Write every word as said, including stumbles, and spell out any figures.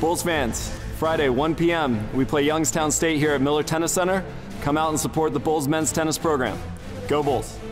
Bulls fans, Friday, one p m, we play Youngstown State here at Miller Tennis Center. Come out and support the Bulls men's tennis program. Go Bulls.